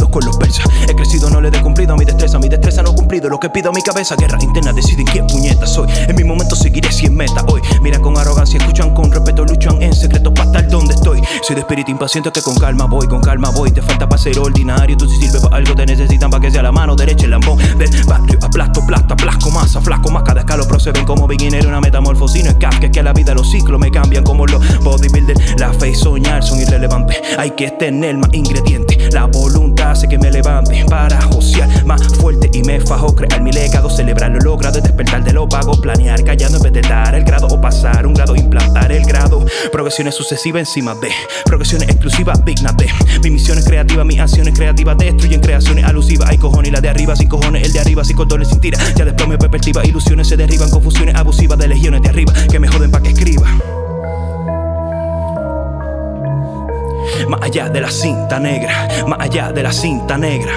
bendecidos con los persas. He crecido, no le he cumplido a mi destreza no ha cumplido lo que pido a mi cabeza. Guerra interna, deciden quién puñeta soy. En mi momento seguiré si es meta hoy. Miran con arrogancia, escuchan con respeto, luchan en secreto para estar donde estoy. Soy de espíritu impaciente que con calma voy. Te falta para ser ordinario, tú si sirves para algo te necesitan para que sea la mano derecha el lambón del barrio. Aplasto, plasco, masa, flasco, más cada escalofro se ven como beginner, una metamorfosis. No es Kafka, es que a la vida los ciclos me cambian como los bodybuilders. La fe y soñar son irrelevantes, hay que tener más ingredientes. La voluntad hace que me levante para josear más fuerte y me fajo crear mi legado, celebrar lo logrado, despertar de los vagos, planear callando en vez de dar el grado o pasar un grado, implantar el grado. Progresiones sucesivas encima de progresiones exclusivas dignas de mi misión es creativa, mis acciones creativas destruyen creaciones alusivas. Hay cojones y la de arriba sin cojones, el de arriba sin cordones sin tira. Ya después mi perspectiva, ilusiones se derriban, confusiones abusivas de legiones de arriba que me joden pa' que escriba. Más allá de la cinta negra, más allá de la cinta negra.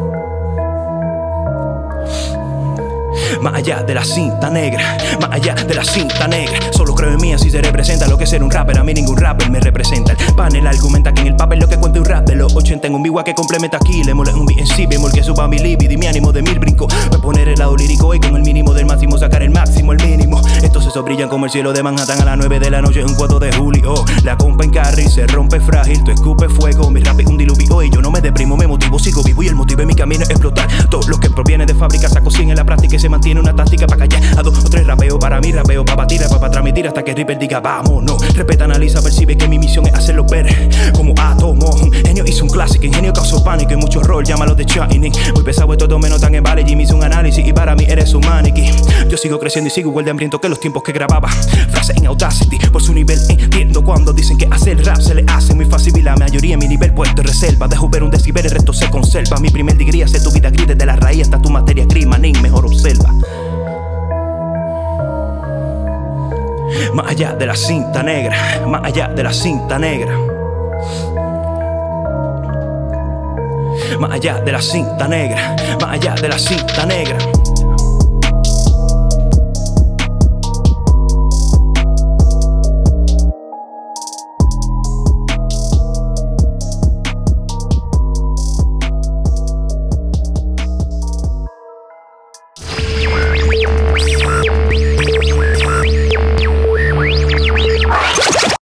Más allá de la cinta negra, más allá de la cinta negra. Solo creo en mí, así se representa lo que es ser un rapper. A mí ningún rapper me representa. El panel argumenta que en el papel lo que cuenta un rap de los 80 en un biwa que complementa aquí. Le mole un beat en sí, bemol que suba mi libido y mi ánimo de 1000 brinco. Voy a poner el lado lírico y con el mínimo del máximo sacar el máximo, el mínimo. Estos esos brillan como el cielo de Manhattan a las 9 de la noche en un 4 de julio. La compa en carry se rompe frágil, tu escupe fuego. Mi rap es un diluvio y yo no me deprimo, me motivo, sigo vivo y el motivo en mi camino es explotar. Todo lo que proviene de fábrica saco 100 en la práctica y se mantiene una táctica para callar a 2 o 3 rapeo para mí, rapeo para batir, para transmitir hasta que Ripper diga vámonos. Respeta, analiza, percibe que mi misión es hacerlo ver como átomos. Un genio hizo un clásico, ingenio causó pánico y mucho rol, llámalo de Shining. Muy pesado esto, todo menos tan en vale. Jimmy hizo un análisis y para mí eres un maniquí. Yo sigo creciendo y sigo igual de hambriento que los tiempos que grababa frases en Audacity. Por su nivel entiendo cuando dicen que hacer rap se le hace muy fácil y la mayoría en mi nivel puesto reserva. Dejo ver un decibel, el resto se conserva. Mi primer degree hace tu vida gris desde la raíz hasta tu materia gris, manín, mejor observa. Más allá de la cinta negra, más allá de la cinta negra. Más allá de la cinta negra, más allá de la cinta negra.